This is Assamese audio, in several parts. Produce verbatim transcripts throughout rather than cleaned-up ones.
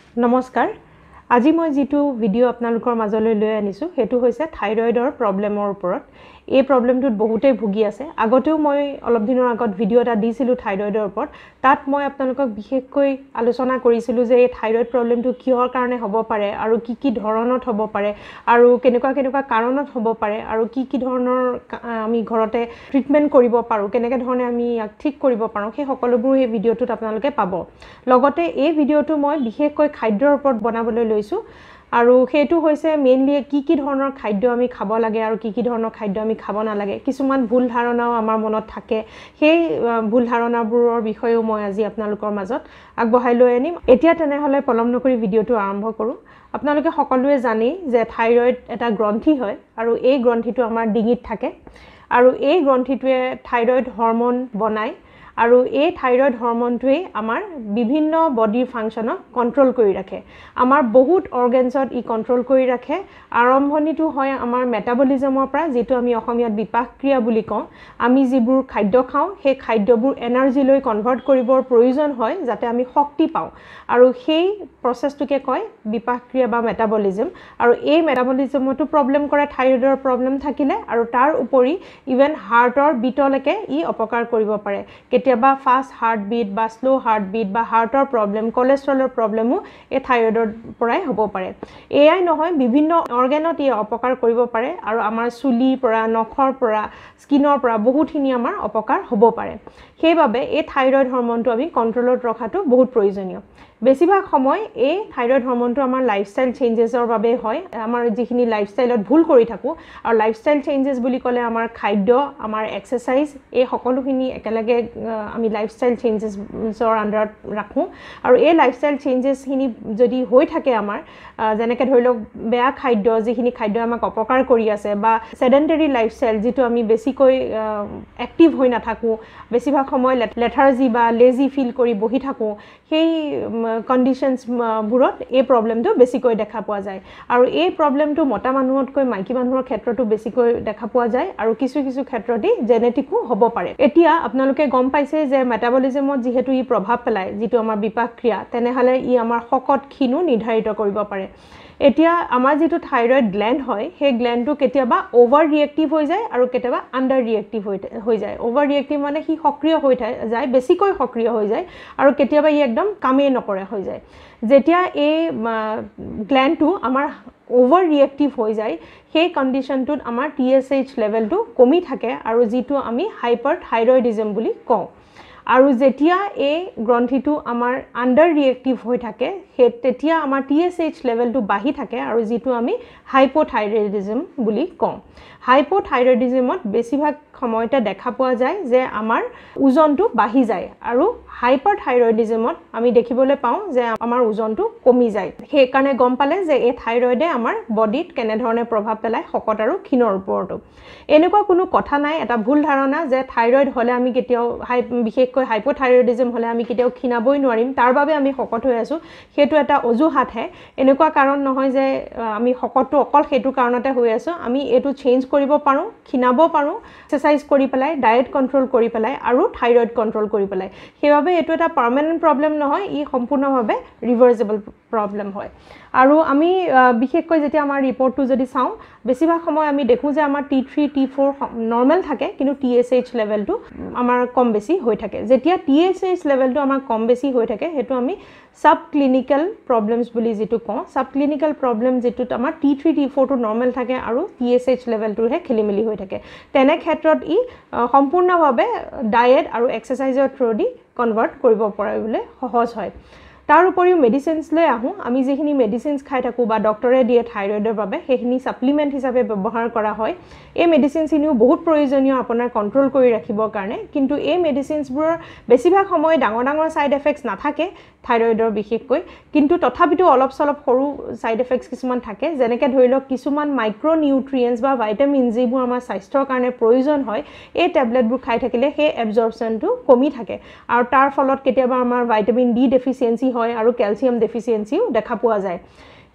নমস্কাৰ আজি মই যেটো ভিডিও আপোনালোকৰ মাজলৈ লৈ আনিছো হেতু হৈছে থাইৰয়ডৰ প্ৰবলেমৰ ওপৰত এই প্ৰবলেমটোত বহুতেই ভুগি আছে আগতেও মই অলপ দিনৰ আগত ভিডিও এটা দিছিলো থাইৰয়ডৰ ওপৰত তাত মই আপোনালোকক বিশেষকৈ আলোচনা কৰিছিলো যে এই থাইৰয়ড প্ৰবলেমটো কিহৰ কাৰণে হ'ব পাৰে আৰু কি কি ধৰণত হ'ব পাৰে আৰু কেনেকুৱা কেনেকুৱা কাৰণত হ'ব পাৰে আৰু কি কি ধৰণৰ আমি ঘৰতে ট্ৰিটমেন্ট কৰিব পাৰো কেনেকৈ ধৰণে আমি ইয়াক ঠিক কৰিব পাৰো সেই সকলোবোৰ এই ভিডিওটোত আপোনালোকে পাব লগতে এই ভিডিওটো মই বিশেষকৈ খাদ্যৰ ওপৰত বনাবলৈ লৈছো আৰু হেতু হৈছে মেইনলি কি কি ধৰণৰ খাদ্য আমি খাব লাগে আৰু কি কি ধৰণৰ খাদ্য আমি খাব না লাগে কিছুমান ভুল ধাৰণাও আমাৰ মনত থাকে সেই ভুল ধাৰণাবোৰৰ বিষয়েও মই আজি আপোনালোকৰ মাজত আগবঢ়াই লৈ আনিম এতিয়া তেনেহলে পলম নকৰি ভিডিওটো আৰম্ভ কৰো আপোনালোকে সকলোৱে জানে যে থাইৰয়ড এটা গ্ৰন্থি হয় আৰু এই গ্ৰন্থিটো আমাৰ ডিঙিত থাকে আৰু এই গ্ৰন্থিটোৱে থাইৰয়ড হৰমন বনায় আৰু এই থাইৰয়ড হৰমনটোৱে আমাৰ বিভিন্ন বডিৰ ফাংচনক কন্ট্ৰোল কৰি ৰাখে আমাৰ বহুত অৰ্গানছত ই কন্ট্ৰোল কৰি ৰাখে আৰম্ভণিটো হয় আমাৰ মেটাবলিজমৰ পৰা যেটো আমি অসমীয়াত বিপাকক্ৰিয়া বুলি কওঁ আমি যিবোৰ খাদ্য খাওঁ সেই খাদ্যবোৰ এনাৰ্জি লৈ কনভাৰ্ট কৰিবৰ প্ৰয়োজন হয় যাতে আমি শক্তি পাওঁ আৰু সেই প্ৰসেছটোকে কয় বিপাকক্ৰিয়া বা মেটাবলিজম আৰু এই মেটাবলিজমটো প্ৰবলেম কৰে থাইৰয়ডৰ প্ৰবলেম থাকিলে আৰু তাৰ উপৰি ইভেন হাৰ্টৰ বিটলৈকে ই অপকাৰ কৰিব পাৰে কেতিয়াবা ফাষ্ট হাৰ্ট বিট বা স্লো হাৰ্ট বিট বা হাৰ্টৰ প্ৰবলেম কোলেষ্ট্ৰলৰ প্ৰবলেমো এই থাইৰয়ডৰ পৰাই হ'ব পাৰে এয়াই নহয় বিভিন্ন অৰ্গানত ই অপকাৰ কৰিব পাৰে আৰু আমাৰ চুলিৰ পৰা নখৰ পৰা স্কিনৰ পৰা বহুতখিনি আমাৰ অপকাৰ হ'ব পাৰে সেইবাবে এই থাইৰয়ড হৰমনটো আমি কন্ট্ৰোলত ৰখাটো বহুত প্ৰয়োজনীয় বেছিভাগ সময় এই থাইৰয়ড হৰমনটো আমাৰ লাইফষ্টাইল চেঞ্জেছৰ বাবে হয় আমাৰ যিখিনি লাইফষ্টাইলত ভুল কৰি থাকো আৰু লাইফষ্টাইল চেঞ্জেছ বুলি ক'লে আমাৰ খাদ্য আমাৰ এক্সাৰসাইজ এই সকলোখিনি একেলগে আমি লাইফষ্টাইল চেঞ্জেছৰ আন্ডাৰত ৰাখো আৰু এই লাইফষ্টাইল চেঞ্জেছখিনি যদি হৈ থাকে আমাৰ যেনেকৈ ধৰি লওক বেয়া খাদ্য যিখিনি খাদ্য আমাক অপকাৰ কৰি আছে বা সেডেন্টাৰী লাইফষ্টাইল যেটো আমি বেছিকৈ এক্টিভ হৈ নাথাকো বেছিভাগ সময় লেথাৰ্জি বা লেজি ফিল কৰি বহি থাকো সেই কন্ডিশনস বুৰত এই প্ৰবলেমটো বেছিকৈ দেখা পোৱা যায় আৰু এই প্ৰবলেমটো মতা মানুহতকৈ মাইকী মানুহৰ ক্ষেত্ৰতো বেছিকৈ দেখা পোৱা যায় আৰু কিছু কিছু ক্ষেত্ৰতে জেনেটিকো হ'ব পাৰে এতিয়া আপোনালোকে গম পাইছে যে মেটাবলিজমত যেহেতু ই প্ৰভাৱ পেলায় যেটো আমাৰ বিপাকক্ৰিয়া তেনেহলে ই আমাৰ শকত ক্ষীণো নিৰ্ধাৰিত কৰিব পাৰে এতিয়া আমাৰ যেটো থাইৰয়ড গ্ল্যান্ড হয় সেই গ্ল্যান্ডটো কেতিয়াবা ওভাৰ ৰিএক্টিভ হৈ যায় আৰু কেতিয়াবা আন্ডাৰ ৰিএক্টিভ হৈ যায় ওভাৰ ৰিএক্টিভ মানে হি সক্ৰিয় হৈ যায় বেছিকৈ সক্ৰিয় হৈ যায় আৰু কেতিয়াবা ই একদম কামেই নকৰে হৈ যায় যেতিয়া এই গ্ল্যান্ডটো আমাৰ ওভাৰ ৰিএক্টিভ হৈ যায় সেই কন্ডিশনটোত আমাৰ টিএসএইচ লেভেলটো কমি থাকে আৰু যেটো আমি হাইপাৰথাইৰয়ডিজম বুলি কওঁ আৰু যেতিয়া এই গ্ৰন্থিটো আমাৰ আন্ডাৰ ৰিএক্টিভ হৈ থাকে সেই তেতিয়া আমাৰ টিএসএইচ লেভেলটো বাঢ়ি থাকে আৰু যেটো আমি হাইপোথাইৰয়ডিজম বুলি কওঁ হাইপোথাইৰয়ডিজমত বেছিভাগ সময়তে দেখা পোৱা যায় যে আমাৰ ওজনটো বাঢ়ি যায় আৰু হাইপাৰথাইৰয়ডিজমত আমি দেখিবলৈ পাওঁ যে আমাৰ ওজনটো কমি যায় সেই কাৰণে গম পালে যে এই থাইৰয়ডে আমাৰ বডিত কেনে ধৰণে প্ৰভাৱ পেলায় শকত আৰু ক্ষীণৰ ওপৰতো এনেকুৱা কোনো কথা নাই এটা ভুল ধাৰণা যে থাইৰয়ড হলে আমি কেতিয়াও বিশেষকৈ হাইপোথাইৰয়ডিজম হলে আমি কেতিয়াও ক্ষীণাবই নোৱাৰিম তাৰ বাবে আমি শকত হৈ আছো হেতু এটা অজুহাত হে এনেকুৱা কাৰণ নহয় যে আমি শকতটো অকল হেতু কাৰণতে হৈ আছো আমি এটো চেঞ্জ কৰিব পাৰো ক্ষীণাব পাৰো এক্সাৰসাইজ কৰি পেলাই ডায়েট কন্ট্ৰোল কৰি পেলাই আৰু থাইৰয়ড কন্ট্ৰোল কৰি পেলাই সেইবাবে এটো এটা পাৰ্মানেন্ট প্ৰবলেম নহয় ই সম্পূৰ্ণভাৱে ৰিভাৰ্সিবল প্ৰবলেম হয় আৰু আমি বিশেষকৈ যেতিয়া আমাৰ ৰিপৰ্টটো যদি চাওঁ বেছিভাগ সময় আমি দেখো যে আমাৰ T three T four normal থাকে কিন্তু টিএসএইচ লেভেলটো আমাৰ কম বেছি হৈ থাকে যেতিয়া টিএসএইচ লেভেলটো আমাৰ কম বেছি হৈ থাকে হেতু আমি সাব ক্লিনিক্যাল প্ৰবলেমছ বুলি যেটো কওঁ সাব ক্লিনিক্যাল প্ৰবলেম যেটোত আমাৰ টি থ্ৰী টি ফ'ৰ টো নৰ্মেল থাকে আৰু টিএসএইচ লেভেলটোহে খেলিমেলি হৈ থাকে তেনে ক্ষেত্ৰত ই সম্পূৰ্ণভাৱে ডায়েট আৰু এক্সাৰসাইজৰ থ্ৰুদি কনভাৰ্ট কৰিব পাৰিবলৈ সহজ হয় তাৰ উপৰিও মেডিসিনছ লৈ আহো আমি যেখিনি মেডিসিনছ খাই থাকো বা ডক্টৰে দিয়ে থাইৰয়ডৰ বাবে সেইখিনি সাপ্লিমেন্ট হিচাপে ব্যৱহাৰ কৰা হয় এই মেডিসিনছনিও বহুত প্ৰয়োজনীয় আপোনাৰ কন্ট্ৰোল কৰি ৰাখিবৰ কাৰণে কিন্তু এই মেডিসিনছবোৰ বেছিভাগ সময় ডাঙৰ ডাঙৰ সাইড এফেক্টস নাথাকে থাইৰয়ডৰ বিশেষকৈ কিন্তু তথাপিতো অলপ সলপ সৰু সাইড এফেক্টস কিছুমান থাকে যেনেকৈ ধৰি লওক কিছুমান মাইক্ৰো নিউট্ৰিয়েন্টস বা ভিটামিন যিবোৰ আমাৰ স্বাস্থ্যৰ কাৰণে প্ৰয়োজন হয় এই টেবলেটবোৰ খাই থাকিলে সেই এবজৰ্পচনটো কমি থাকে আৰু তাৰ ফলত কেতিয়াবা আমাৰ ভিটামিন ডি ডেফিচিয়েন্সি হয় আৰু ক্যালসিয়াম ডেফিচিয়েন্সিও দেখা পোৱা যায়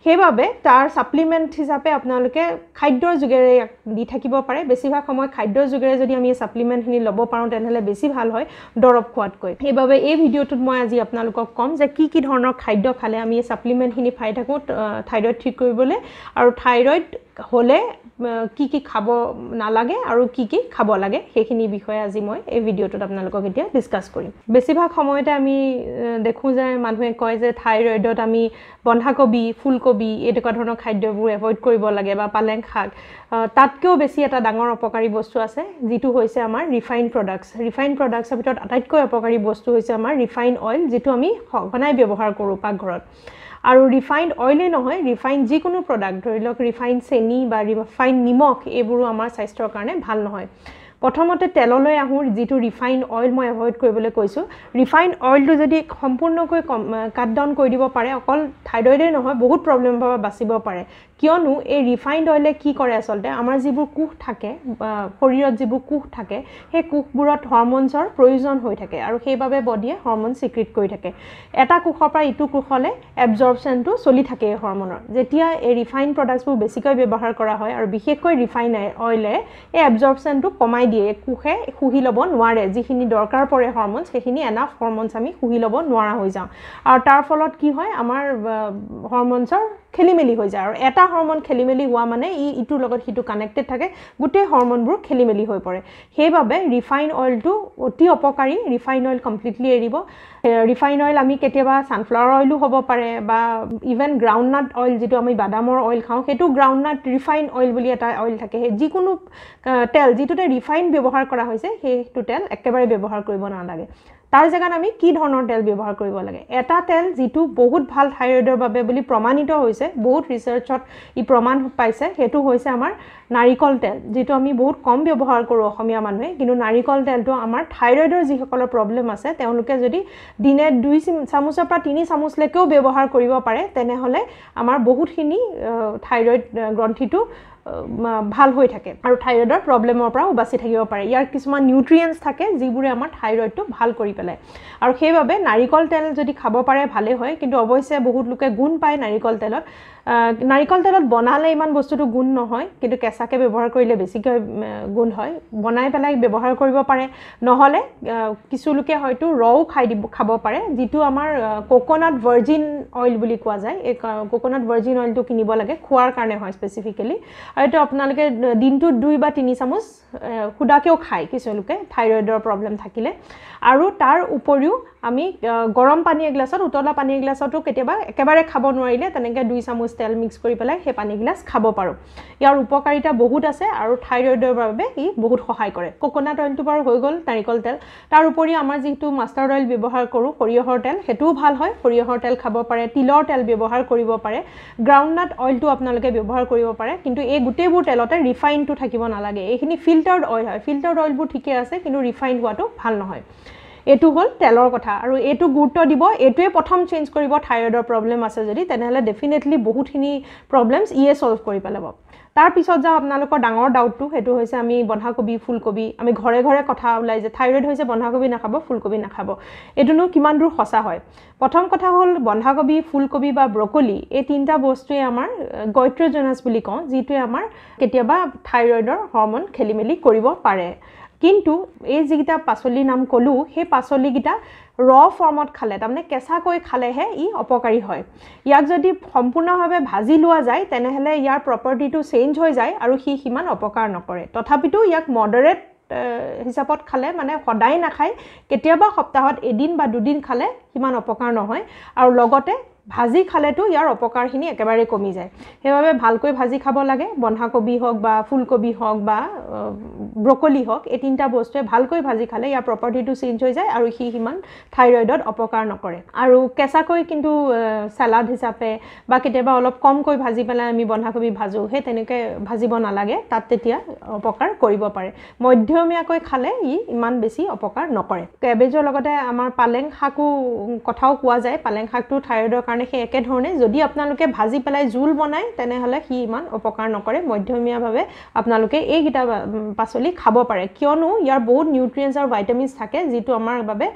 সেইবাবে তাৰ সাপ্লিমেন্ট হিচাপে আপোনালোকে খাদ্যৰ যোগেৰে দি থাকিব পাৰে বেছিভাগ সময় খাদ্যৰ যোগেৰে যদি আমি সাপ্লিমেন্টখিনি ল'ব পাৰোঁ তেনেহলে বেছি ভাল হয় দৰব খোৱাতকৈ সেইবাবে এই ভিডিঅ'টোত মই আজি আপোনালোকক কম যে কি কি ধৰণৰ খাদ্য খালে আমি এই সাপ্লিমেন্টখিনি পাই থাকোঁ থাইৰয়ড ঠিক কৰিবলৈ আৰু থাইৰয়ড হলে কি কি খাব নালাগে আৰু কি কি খাব লাগে সেইখিনি বিষয়ে আজি মই এই ভিডিঅ'টোত আপোনালোকক এতিয়া ডিসকাস কৰিম বেছিভাগ সময়তে আমি দেখো যে মানুহে কয় যে থাইৰয়ডত আমি বন্ধাকবি ফুলকবি এনেকুৱা ধৰণৰ খাদ্যবোৰ এভয়েড কৰিব লাগে বা পালেং শাক তাতকেও বেছি এটা ডাঙৰ অপকাৰী বস্তু আছে যেটো হৈছে আমাৰ ৰিফাইন্ড প্ৰডাক্টস ৰিফাইন্ড প্ৰডাক্টসৰ ভিতৰত আটাইতকৈ অপকাৰী বস্তু হৈছে আমাৰ ৰিফাইন্ড অইল যেটো আমি সঘনাই ব্যৱহাৰ কৰোঁ পাকঘৰত আৰু ৰিফাইন্ড অইলে নহয় ৰিফাইন্ড যিকোনো প্ৰডাক্ট ধৰি লওক ৰিফাইন্ড চেনি বা ৰিফাইন্ড নিমখ এইবোৰো আমাৰ স্বাস্থ্যৰ কাৰণে ভাল নহয় প্ৰথমতে তেললৈ আহো যেটো ৰিফাইন্ড অইল মই এভয়েড কৰিবলৈ কৈছো ৰিফাইন্ড অইলটো যদি সম্পূৰ্ণকৈ কাট ডাউন কৰি দিব পাৰে অকল থাইৰয়ডে নহয় বহুত প্ৰবলেম পৰা বাচিব পাৰে কিয়নো এই ৰিফাইন্ড অইলে কি কৰে আসলতে আমাৰ যিবোৰ কোষ থাকে শৰীৰত যিবোৰ কোষ থাকে সেই কোষবোৰত হৰমোনছৰ প্ৰয়োজন হৈ থাকে আৰু সেইবাবে বডিয়ে হৰমোন সিক্ৰেট কৰি থাকে এটা কোষৰ পৰা ইটো কোষলে এবজৰ্পচনটো চলি থাকে এই হৰমোনৰ যেতিয়া এই ৰিফাইন্ড প্ৰডাক্টছবোৰ বেছিকৈ ব্যৱহাৰ কৰা হয় আৰু বিশেষকৈ ৰিফাইন্ড অইলে এই এবজৰ্পচনটো কমাই দিয়ে কোষে খুহি লব নোৱাৰে যিখিনি দৰকাৰ পৰে হৰমোনছ সেইখিনি এনাফ হৰমোনছ আমি খুহি লব নোৱাৰা হৈ যাওঁ আৰু তাৰ ফলত কি হয় আমাৰ হৰমোনছৰ খেলিমেলি হৈ যায় আৰু এটা হৰমোন খেলিমেলি হোৱা মানে ই ইটোৰ লগত হিটো কানেক্টেড থাকে গোটেই হৰমোনবোৰ খেলিমেলি হৈ পৰে সেইবাবে ৰিফাইন্ড অইলটো অতি অপকাৰী ৰিফাইন্ড অইল কমপ্লিটলি এৰিব ৰিফাইন্ড অইল আমি কেতিয়াবা সানফ্লাৱাৰ অইলও হ'ব পাৰে বা ইভেন গ্ৰাউণ্ডনাট অইল যেটো আমি বাদামৰ অইল খাওঁ হেতু গ্ৰাউণ্ডনাট ৰিফাইন্ড অইল বুলি এটা অইল থাকে হে যিকোনো তেল যেটোতে ৰিফাইন্ড ব্যৱহাৰ কৰা হৈছে হেতু তেল একেবাৰে ব্যৱহাৰ কৰিব নালাগে তাৰ জাগাত আমি কি ধৰণৰ তেল ব্যৱহাৰ কৰিব লাগে এটা তেল যেটো বহুত ভাল থাইৰয়ডৰ বাবে বুলি প্ৰমাণিত হৈছে বহুত ৰিসাৰ্চত ই প্ৰমাণ পাইছে হেতু হৈছে আমাৰ নাৰিকল তেল যেটো আমি বহুত কম ব্যৱহাৰ কৰো অসমীয়া মানুহে কিন্তু নাৰিকল তেলটো আমাৰ থাইৰয়ডৰ যিসকলৰ প্ৰবলেম আছে তেওঁলোকে যদি দিনে দুই চামুচৰ পৰা তিনি চামুচ লৈকেও ব্যৱহাৰ কৰিব পাৰে তেনেহলে আমাৰ বহুতখিনি থাইৰয়ড গ্ৰন্থিটো ভাল হৈ থাকে আৰু থাইৰয়ডৰ প্ৰবলেমৰ পৰা বাচি থাকিব পাৰে ইয়াৰ কিছুমান নিউট্ৰিয়েন্টছ থাকে যিবোৰে আমাৰ থাইৰয়ডটো ভাল কৰি পেলাই আৰু সেইবাবে নাৰিকল তেল যদি খাব পাৰে ভালে হয় কিন্তু অৱশ্যে বহুত লোকে গুণ পায় নাৰিকল তেলত নাৰিকল তেলত বনালে ইমান বস্তুটো গুণ নহয় কিন্তু কেঁচাকে ব্যৱহাৰ কৰিলে বেছিকৈ গুণ হয় বনাই পেলাই ব্যৱহাৰ কৰিব পাৰে নহলে কিছু লোকে হয়তো ৰও খাই দিব খাব পাৰে যেটো আমাৰ কোকোনাট ভাৰ্জিন অইল বুলি কোৱা যায় এই কোকোনাট ভাৰ্জিন অইলটো কিনিব লাগে খোৱাৰ কাৰণে হয় স্পেসিফিক্যালি আৰু এটা আপোনালোকে দিনটো দুই বা তিনি চামুচ খুদাকেও খায় কিছু লোকে থাইৰয়ডৰ প্ৰবলেম থাকিলে আৰু তাৰ উপৰিও আমি গৰম পানী এগিলাছত উতলা পানী এগিলাছতো কেতিয়াবা একেবাৰে খাব নোৱাৰিলে তেনেকে দুই চামুচ তেল মিক্স কৰি পেলাই সেই পানী গিলাছ খাব পাৰো ইয়াৰ উপকাৰিতা বহুত আছে আৰু থাইৰয়ডৰ বাবে ই বহুত সহায় কৰে কোকোনাট অইলটো বাৰু হৈ গল নাৰিকল তেল তাৰ উপৰি আমাৰ যেটো মাষ্টাৰ্ড অইল ব্যৱহাৰ কৰো সৰিয়হৰ তেল হেতুও ভাল হয় সৰিয়হৰ তেল খাব পাৰে তিলৰ তেল ব্যৱহাৰ কৰিব পাৰে গ্ৰাউণ্ডনাট অইলটো আপোনালোকে ব্যৱহাৰ কৰিব পাৰে কিন্তু এই গুটেবোৰ তেলতে ৰিফাইনটো থাকিব নালাগে এইখিনি ফিল্টাৰ্ড অইল হয় ফিল্টাৰ্ড অইলবোৰ ঠিকে আছে কিন্তু ৰিফাইন্ড হোৱাটো ভাল নহয় এটু হল তেলৰ কথা আৰু এটু গুৰুত্ব দিব এটুৱে প্ৰথম চেঞ্জ কৰিব থাইৰয়ডৰ প্ৰবলেম আছে যদি তেনেহলে ডেফিনেটলি বহুতখিনি প্ৰবলেমছ ইয়ে সলভ কৰি পেলাব তাৰ পিছত যা আপোনালোকৰ ডাঙৰ ডাউটটো হেতু হৈছে আমি বন্ধাকবি ফুলকবি আমি ঘৰে ঘৰে কথা ওলাই যে থাইৰয়ড হৈছে বন্ধাকবি নাখাব ফুলকবি নাখাব এটুনো কিমান দূৰ সঁচা হয় প্ৰথম কথা হল বন্ধাকবি ফুলকবি বা ব্ৰকলি এই তিনটা বস্তুৱে আমাৰ গয়ট্ৰজেনাছ বুলি কওঁ যেটোৱে আমাৰ কেতিয়াবা থাইৰয়ডৰ হৰমোন খেলিমেলি কৰিব পাৰে কিন্তু এই যিটা পাচলি নাম কলু হে পাচলি গিটা ৰ ফৰ্মত খালে তাৰমানে কেঁচাকৈ খালেহে ই অপকাৰী হয় ইয়াক যদি সম্পূৰ্ণভাৱে ভাজি লোৱা যায় তেনেহলে ইয়াৰ প্ৰপাৰ্টিটো চেঞ্জ হৈ যায় আৰু হি হিমান অপকাৰ নকৰে তথাপিতো ইয়াক মডাৰেট হিচাপত খালে মানে সদায় নাখায় কেতিয়াবা সপ্তাহত এদিন বা দুদিন খালে হিমান অপকাৰ নহয় আৰু লগতে ভাজি খালেতো ইয়াৰ অপকাৰখিনি একেবাৰে কমি যায় হেবাবে ভালকৈ ভাজি খাব লাগে বন্ধাকবি হওক বা ফুলকবি হওক বা ব্ৰকলি হওক এই তিনটা বস্তুৱে ভালকৈ ভাজি খালে ইয়াৰ প্ৰপাৰ্টিটো চেঞ্জ হৈ যায় আৰু হি হিমান থাইৰয়ডত অপকাৰ নকৰে আৰু কেঁচাকৈ কিন্তু সালাড হিচাপে বা কেতিয়াবা অলপ কমকৈ ভাজি পেলাই আমি বন্ধাকবি ভাজো হে তেনেকৈ ভাজিব নালাগে তাত তেতিয়া অপকাৰ কৰিব পাৰে মধ্যমীয়াকৈ খালে ই ইমান বেছি অপকাৰ নকৰে কেবেজৰ লগতে আমাৰ পালেং শাকো কথাও কোৱা যায় পালেং শাকটো থাইৰয়ডৰ কাৰণে হে একে ধৰণে যদি আপোনালোকে ভাজি পেলাই জুল বনাই তেনেহলে হি ইমান অপকাৰ নকৰে মধ্যমীয়াভাৱে আপোনালোকে এই গিটা পাচলি খাব পাৰে কিয়নো ইয়াৰ বহুত নিউট্ৰিয়েন্টছ আৰু ভিটামিনছ থাকে যেটো আমাৰ বাবে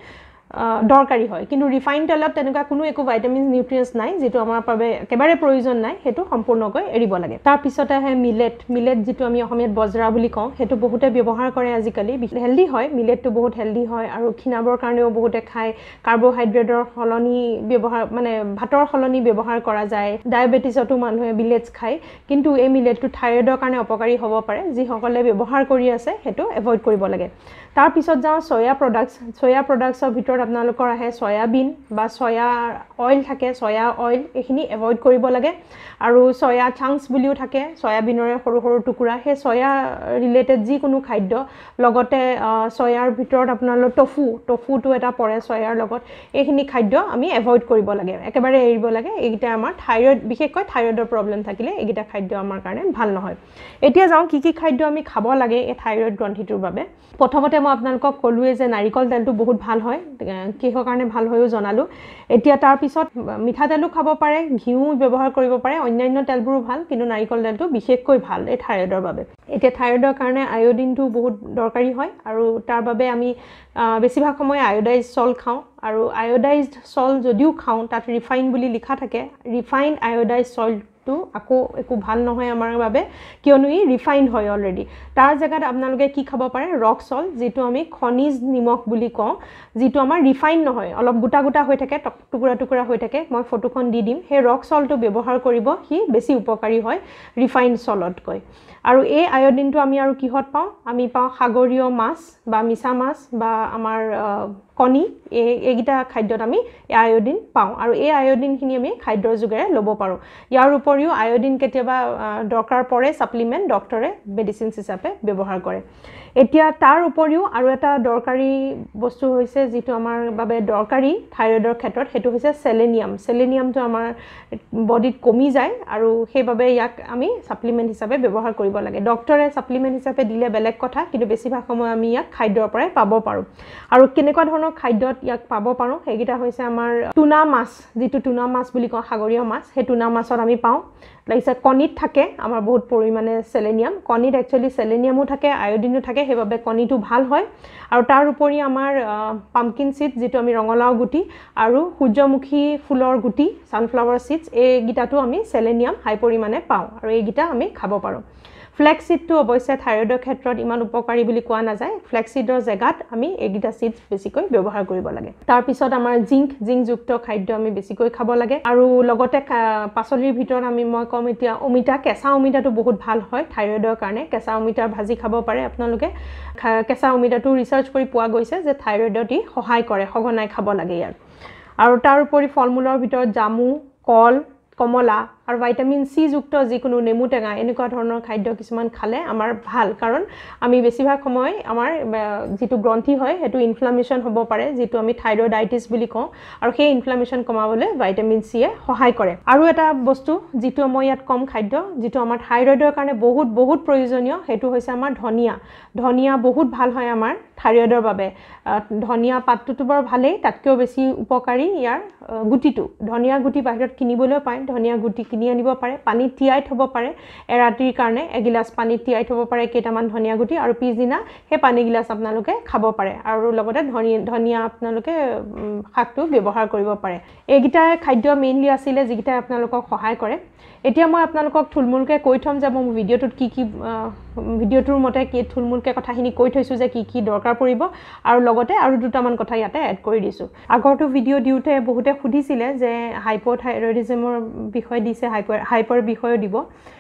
দৰকাৰী হয় কিন্তু ৰিফাইন তেলত তেনেকুৱা কোনো একো ভিটামিন নিউট্ৰিয়েন্টছ নাই যেটো আমাৰ বাবে একেবাৰে প্ৰয়োজন নাই হেতু সম্পূৰ্ণকৈ এৰিব লাগে তাৰ পিছতে হে মিলেট মিলেট যেটো আমি অসমীয়াত বজৰা বুলি কওঁ হেতু বহুতে ব্যৱহাৰ কৰে আজিকালি হেলদি হয় মিলেটটো বহুত হেলদি হয় আৰু খিনাবৰ কাৰণেও বহুতে খায় কাৰ্বোহাইড্ৰেটৰ হলনি ব্যৱহাৰ মানে ভাতৰ হলনি ব্যৱহাৰ কৰা যায় ডায়াবেটিছতো মানুহে মিলেটছ খায় কিন্তু এই মিলেটটো থাইৰয়ডৰ কাৰণে অপকাৰী হ'ব পাৰে যি সকলে ব্যৱহাৰ কৰি আছে হেতু এভয়েড কৰিব লাগে তাৰ পিছত যাও সয়া প্ৰডাক্টস সয়া প্ৰডাক্টসৰ ভিতৰত আপোনালোকৰ আহে সয়াবিন বা সয়া অইল থাকে সয়া অইল এখিনি এভয়েড কৰিব লাগে আৰু সয়া চাংকস বুলিও থাকে সয়াবিনৰে সৰু সৰু টুকুৰা হে সয়া ৰিলেটেড যি কোনো খাদ্য লগতে সয়াৰ ভিতৰত আপোনালোকৰ টফু টফুটো এটা পৰে সয়াৰ লগত এখিনি খাদ্য আমি এভয়েড কৰিব লাগে একেবাৰে এৰিব লাগে এইটা আমাৰ থাইৰয়ড বিশেষকৈ থাইৰয়ডৰ প্ৰবলেম থাকিলে এইটা খাদ্য আমাৰ কাৰণে ভাল নহয় এতিয়া যাও কি কি খাদ্য আমি খাব লাগে এই থাইৰয়ড গ্ৰন্থিটোৰ বাবে প্ৰথমতে মই আপোনালোকক কলুৱে যে নাৰিকল তেলটো বহুত ভাল হয় কিহৰ কাৰণে ভাল হয়ও জনালো এতিয়া তাৰ পিছত মিঠা তেলও খাব পাৰে ঘিউ ব্যৱহাৰ কৰিব পাৰে অন্যান্য তেলবোৰো ভাল কিন্তু নাৰিকল তেলটো বিশেষকৈ ভাল এই থাইৰয়ডৰ বাবে এতিয়া থাইৰয়ডৰ কাৰণে আয়োডিনটো বহুত দৰকাৰী হয় আৰু তাৰ বাবে আমি বেছিভাগ সময় আয়োডাইজ সল্ট খাওঁ আৰু আয়োডাইজড সল্ট যদিও খাওঁ তাত ৰিফাইন বুলি লিখা থাকে ৰিফাইন আয়োডাইজ সল্ট তো আকো একো ভাল নহয় আমাৰ বাবে কিয়নো ই ৰিফাইন হয় অলৰেডি তাৰ জায়গাত আপোনালোকে কি খাব পাৰে ৰক সল্ট যেটো আমি খনিজ নিমখ বুলি কওঁ যেটো আমাৰ ৰিফাইন নহয় অলপ গুটা গুটা হৈ থাকে টুকুৰা টুকুৰা হৈ থাকে মই ফটোখন দি দিম হে ৰক সল্টটো ব্যৱহাৰ কৰিব হি বেছি উপকাৰী হয় ৰিফাইন সল্টকৈ আৰু এই আয়োডিনটো আমি আৰু কিহত পাওঁ আমি পাওঁ সাগৰীয় মাছ বা মিছা মাছ বা আমাৰ কণী এই এইগিটা খাদ্যত আমি আয়োডিন পাওঁ আৰু এই আয়োডিনখিনি আমি খাদ্যৰ যোগেৰে লব পাৰো ইয়াৰ উপৰিও আয়োডিন কেতিয়াবা দৰকাৰ পৰে সাপ্লিমেন্ট ডক্টৰে মেডিসিন হিচাপে ব্যৱহাৰ কৰে এতিয়া তাৰ উপৰিও আৰু এটা দৰকাৰী বস্তু হৈছে যেটো আমাৰ বাবে দৰকাৰী থাইৰয়ডৰ ক্ষেত্ৰত হেতু হৈছে সেলেনিয়াম সেলেনিয়ামটো আমাৰ বডিত কমি যায় আৰু সেইবাবে ইয়াক আমি সাপ্লিমেন্ট হিচাপে ব্যৱহাৰ কৰিব লাগে ডক্টৰে সাপ্লিমেন্ট হিচাপে দিলে বেলেগ কথা কিন্তু বেছিভাগ সময় আমি ইয়াক খাদ্যৰ পৰাই পাব পাৰো আৰু কেনেকুৱা ধৰণৰ খাদ্যত ইয়াক পাব পাৰো হেগিটা হৈছে আমাৰ টুনা মাছ যেটো টুনা মাছ বুলি কওঁ সাগৰীয় মাছ হে টুনা মাছত আমি পাওঁ লাইছে কণিত থাকে আমাৰ বহুত পৰিমাণে সেলেনিয়াম কণিত একচুয়ালি সেলেনিয়ামও থাকে আয়োডিনও থাকে হেবাবে কণিটো ভাল হয় আৰু তাৰ উপৰি আমাৰ পাম্পকিন সিড যেটো আমি ৰঙলাও গুটি আৰু সূৰ্যমুখী ফুলৰ গুটি সানফ্লাৱাৰ সিডস এই গিটাটো আমি সেলেনিয়াম হাই পৰিমাণে পাওঁ আৰু এই গিটা আমি খাব পাৰো ফ্লেক্স সিডটো অৱশ্যে থাইৰয়ডৰ ক্ষেত্ৰত ইমান উপকাৰী বুলি কোৱা নাযায় ফ্লেক্স সিডৰ জায়গাত আমি এগিটা সিডস বেছিকৈ ব্যৱহাৰ কৰিব লাগে তাৰ পিছত আমাৰ জিংক জিংকযুক্ত খাদ্য আমি বেছিকৈ খাব লাগে আৰু লগতে পাচলিৰ ভিতৰত আমি মই কম এতিয়া অমিতা কেঁচা অমিতাটো বহুত ভাল হয় থাইৰয়ডৰ কাৰণে কেঁচা অমিতা ভাজি খাব পাৰে আপোনালোকে কেঁচা অমিতাটো ৰিসাৰ্চ কৰি পোৱা গৈছে যে থাইৰয়ডত ই সহায় কৰে সঘনাই খাব লাগে ইয়াৰ আৰু তাৰ উপৰি ফলমূলৰ ভিতৰত জামু কল কমলা আৰু ভিটামিন সি যুক্ত যিকোনো নেমু টেঙা এনেকুৱা ধৰণৰ খাদ্য কিছুমান খালে আমাৰ ভাল কাৰণ আমি বেছিভাগ সময় আমাৰ যেটো গ্ৰন্থি হয় হেতু ইনফ্লামেশন হ'ব পাৰে যেটো আমি থাইৰয়ডাইটিস বুলি কওঁ আৰু সেই ইনফ্লামেশন কমাবলৈ ভিটামিন সি এ সহায় কৰে আৰু এটা বস্তু যেটো মই ইয়াত কম খাদ্য যেটো আমাৰ থাইৰয়ডৰ কাৰণে বহুত বহুত প্ৰয়োজনীয় হেতু হৈছে আমাৰ ধনিয়া ধনিয়া বহুত ভাল হয় আমাৰ থাইৰয়ডৰ বাবে ধনিয়া পাতটো বৰ ভালেই তাতকেও বেছি উপকাৰী ইয়াৰ গুটিটো ধনিয়া গুটি বাহিৰত কিনিবলৈ পায় ধনিয়া গুটি কিনি আনিব পাৰে পানী তিয়াই থব পাৰে এৰাতিৰ কাৰণে এগিলাস পানী তিয়াই থব পাৰে কেইটামান ধনিয়া গুটি আৰু পিছদিনা হে পানী গিলাস আপোনালোকে খাব পাৰে আৰু লগতে ধনিয়া আপোনালোকে শাকটো ব্যৱহাৰ কৰিব পাৰে এইগিটা খাদ্য মেইনলি আছিল যিগিটা আপোনালোকক সহায় কৰে এতিয়া মই আপোনালোকক থুলমুলকে কৈ থম যে মই ভিডিওটোত কি কি ভিডিওটোৰ মতে কি থুলমুলকে কথাখিনি কৈ থৈছো যে কি কি দৰকাৰ পৰিব আৰু লগতে আৰু দুটামান কথা ইয়াতে এড কৰি দিছো আগৰটো ভিডিও দিউতে বহুতে খুদিছিলে যে হাইপোথাইৰয়ডিজমৰ বিষয় দিছে হাইপাৰ হাইপাৰ বিষয় দিব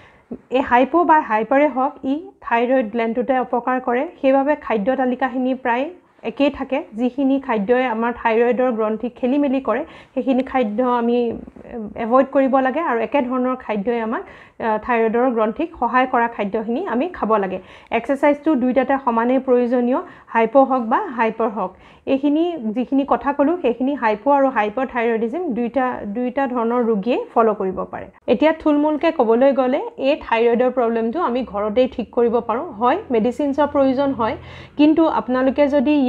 এই হাইপো বা হাইপাৰে হক ই থাইৰয়ড গ্ল্যান্ডটোতে অপকাৰ কৰে সেইভাবে খাদ্য তালিকাখিনি প্ৰায় একেই থাকে যিখিনি খাদ্যই আমাৰ থাইৰয়ডৰ গ্ৰন্থি খেলিমেলি কৰে সেইখিনি খাদ্য আমি এভয়েড কৰিব লাগে আৰু একে ধৰণৰ খাদ্যই আমাক থাইৰয়ডৰ গ্ৰন্থিক সহায় কৰা খাদ্যখিনি আমি খাব লাগে এক্সাৰসাইজটো দুইটাতে সমানে প্ৰয়োজনীয় হাইপো হক বা হাইপাৰ হক এইখিনি যিখিনি কথা কলো সেইখিনি হাইপো আৰু হাইপাৰথাইৰয়ডিজম দুইটা দুইটা ধৰণৰ ৰোগীয়ে ফলো কৰিব পাৰে এতিয়া থুলমুলকে কবলৈ গলে এই থাইৰয়ডৰ প্ৰবলেমটো আমি ঘৰতেই ঠিক কৰিব পাৰো হয় মেডিসিনছৰ প্ৰয়োজন হয় কিন্তু আপোনালোকে যদি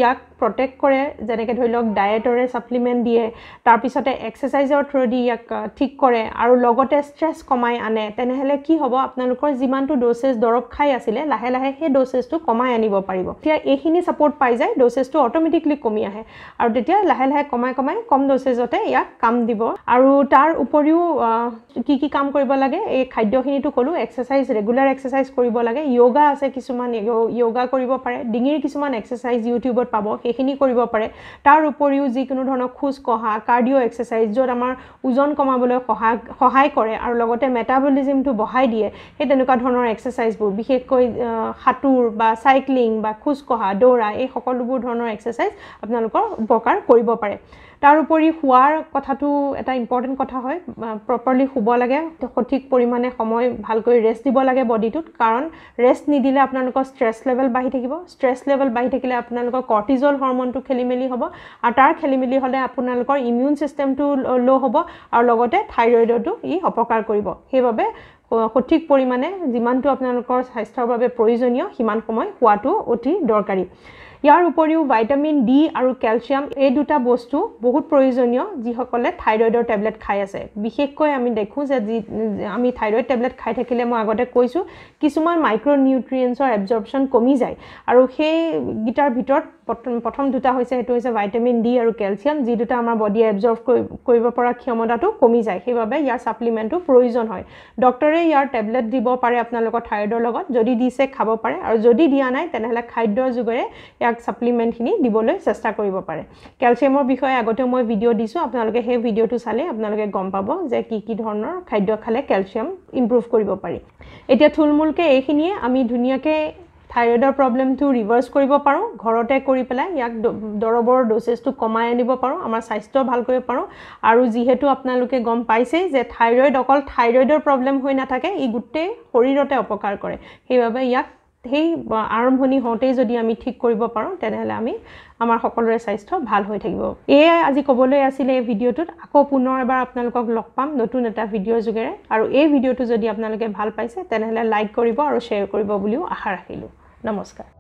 ইয়াক প্ৰটেক্ট কৰে যেনেকৈ ধৰি লওক ডায়েটৰে সাপ্লিমেন্ট দিয়ে তাৰ পিছতে এক্সাৰসাইজৰ থ্ৰুদি ইয়াক ঠিক কৰে আৰু লগতে ষ্ট্ৰেছ কমাই আনে তেনেহলে কি হ'ব আপোনালোকৰ যিমানটো ড'চেজ দৰব খাই আছিলে লাহে লাহে সেই ড'চেজটো কমাই আনিব পাৰিব তেতিয়া এইখিনি সাপোৰ্ট পাই যায় ড'চেজটো অটোমেটিকলি কমি আহে আৰু তেতিয়া লাহে লাহে কমাই কমাই কম ড'চেজতে ইয়াক কাম দিব আৰু তাৰ উপৰিও কি কি কাম কৰিব লাগে এই খাদ্যখিনিটো কলো এক্সাৰসাইজ ৰেগুলাৰ এক্সাৰসাইজ কৰিব লাগে যোগা আছে কিছুমান যোগা কৰিব পাৰে ডিঙিৰ কিছুমান এক্সাৰসাইজ ইউটিউবত পাব সেইখিনি কৰিব পাৰে তাৰ উপৰিও যিকোনো ধৰণৰ খোজ কহা কাৰ্ডিও এক্সাৰসাইজ যত আমাৰ ওজন কমাবলৈ সহায় কৰে আৰু লগতে মেটাবলিজমটো বঢ়াই দিয়ে সেই তেনেকুৱা ধৰণৰ এক্সাৰসাইজবোৰ বিশেষকৈ হাতুৰ বা সাইক্লিং বা খোজ কহা দৌৰা এই সকলোবোৰ ধৰণৰ এক্সাৰসাইজ আপোনালোকৰ উপকাৰ কৰিব পাৰে তাৰ উপৰি শুৱাৰ কথাটো এটা ইম্পৰ্টেন্ট কথা হয় প্ৰপাৰলি শুব লাগে সঠিক পৰিমাণে সময় ভালকৈ ৰেষ্ট দিব লাগে বডিটোত কাৰণ ৰেষ্ট নিদিলে আপোনালোকৰ ষ্ট্ৰেছ লেভেল বাঢ়ি থাকিব ষ্ট্ৰেছ লেভেল বাঢ়ি থাকিলে আপোনালোকৰ কৰ্টিজল হৰমনটো খেলিমেলি হ'ব আৰু তাৰ খেলিমেলি হ'লে আপোনালোকৰ ইমিউন সিস্টেমটো লো হ'ব আৰু লগতে থাইৰয়ডটো ই অপকাৰ কৰিব সেইবাবে সঠিক পৰিমাণে যিমানটো আপোনালোকৰ স্বাস্থ্যৰ বাবে প্ৰয়োজনীয় সিমান সময় শুৱাটো অতি দৰকাৰী ইয়াৰ উপৰিও ভিটামিন ডি আৰু ক্যালসিয়াম এই দুটা বস্তু বহুত প্ৰয়োজনীয় যিসকলে থাইৰয়ডৰ টেবলেট খাই আছে বিশেষকৈ আমি দেখো যে আমি থাইৰয়ড টেবলেট খাই থাকিলে মই আগতে কৈছো কিছুমান মাইক্ৰো নিউট্ৰিয়েন্টছৰ এবজৰ্পচন কমি যায় আৰু সেই গিটাৰ ভিতৰত প্ৰথম দুটা হৈছে এটো হৈছে ভিটামিন ডি আৰু ক্যালসিয়াম যি দুটা আমাৰ বডি এবজৰ্ব কৰিব পৰা ক্ষমতাটো কমি যায় সেইবাবে ইয়াৰ সাপ্লিমেন্টটো প্ৰয়োজন হয় ডক্টৰে ইয়াৰ টেবলেট দিব পাৰে আপোনালোকৰ থাইৰয়ডৰ লগত যদি দিছে খাব পাৰে আৰু যদি দিয়া নাই তেনেহলে খাদ্যৰ যোগৰে ইয়াক সাপ্লিমেন্ট খিনি দিবলৈ চেষ্টা কৰিব পাৰে ক্যালসিয়ামৰ বিষয়ে আগতে মই ভিডিও দিছো আপোনালোকে সেই ভিডিওটো চালে আপোনালোকে গম পাব যে কি কি ধৰণৰ খাদ্য খালে ক্যালসিয়াম ইমপ্ৰুভ কৰিব পাৰি এতিয়া থুলমুলকে এইখিনিয়ে আমি ধুনিয়াকে থাইৰয়ডৰ প্ৰবলেমটো ৰিভাৰ্স কৰিব পাৰো ঘৰতে কৰি পেলাই ইয়াক দৰবৰ ড'চেজটো কমাই আনিব পাৰো আমাৰ স্বাস্থ্য ভাল কৰিব পাৰো আৰু যিহেতু আপোনালোকে গম পাইছে যে থাইৰয়ড অকল থাইৰয়ডৰ প্ৰবলেম হৈ নাথাকে ই গুটেই শৰীৰতে অপকাৰ কৰে সেইবাবে ইয়াক সেই আৰম্ভণি হওঁতেই যদি আমি ঠিক কৰিব পাৰো তেনেহলে আমি আমাৰ সকলোৰে স্বাস্থ্য ভাল হৈ থাকিব এই আজি কবলৈ আছিল এই ভিডিওটোত আকৌ পুনৰ এবাৰ আপোনালোকক লগ পাম নতুন এটা ভিডিওৰ যোগেৰে আৰু এই ভিডিওটো যদি আপোনালোকে ভাল পাইছে তেনেহলে লাইক কৰিব আৰু শ্বেয়াৰ কৰিব বুলিও আশা ৰাখিলো নমস্কাৰ